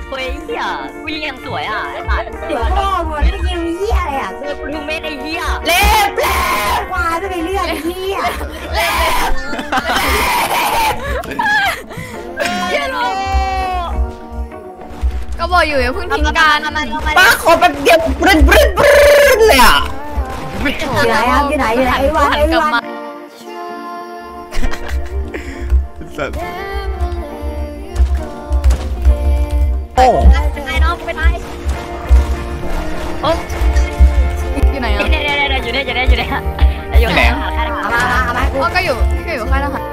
เฮ้ยเหี้ยกูยิงยังสวยอ่ะไอ้สัตว์เดี๋ยวพ่อมึงไม่ยิงเหี้ยอะไรอ่ะเออกูดูเม็ดไอ้เหี้ยเล็บควายไม่ไปเลือดเหี้ยเหี้ยโลก็บอกอยู่อย่าเพิ่งทิ้งกันป้าขอแบบเดียวบรึ้นเลยอ่ะอยู่ไหนครับอยู่ไหนไอ้วานไอ้วานสัตว์โอ้เป็นไรน้องเป็นไรโอ้อยู่ไหนอ่ะเนี่ยอยู่ไหนหาใครหาเอามาอ๋อก็อยู่ค่ายทหาร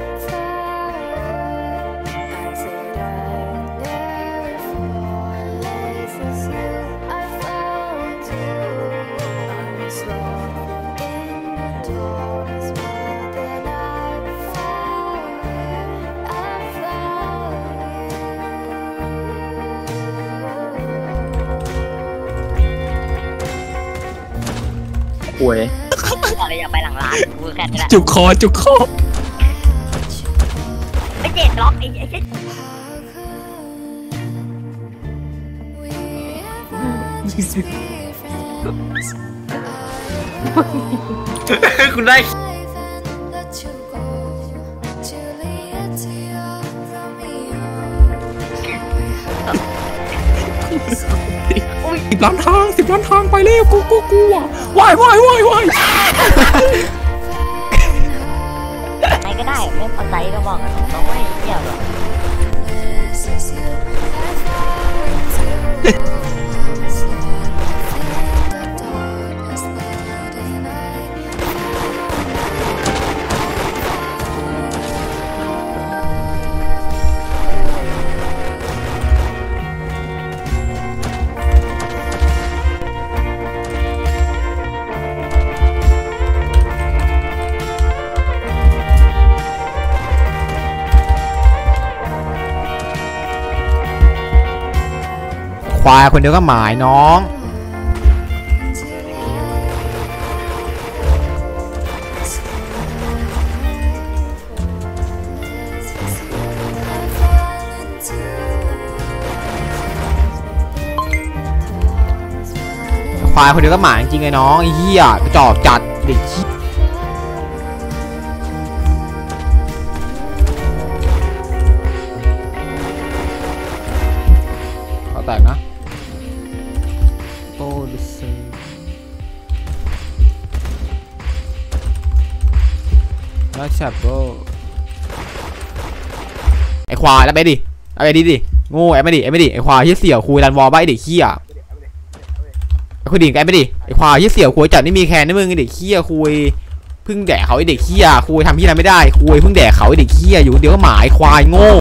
ป่วยอะไรอย่าไปหลังร้านกูแค่นี้แหละจุกคอไอ้เจ็ดล็อกไอ้เจ็ดคุณได้ 10 ล้านทางไปเร็วกูอ่ะวายไหนก็ได้ไม่พอใจก็บอกเราไม่เกี่ยวหรอกควายคนเดียวก็หมายน้องควายคนเดียวก็หมายจริงไงน้องไอ้เหี้ยกระจอกจัดเด็กขี้เขาแตกนะโต้ดิเซแล้วแชปโบไอควายแล้วไปดิโง่ไอ้ไม่ดิไอควายที่เสี่ยวคุยรันวอลบ้าไอเด็กขี้อ่ะไอคุยดิ่งไอ้ไม่ดิไอควายที่เสี่ยวคุยจัดไม่มีแคนนี่มึงไอเด็กขี้อ่ะคุยพึ่งแดกเขาไอเด็กขี้อ่ะคุยทำที่นั้นไม่ได้คุยพึ่งแดกเขาไอเด็กขี้อ่ะอยู่เดี๋ยวก็หมายควายโง่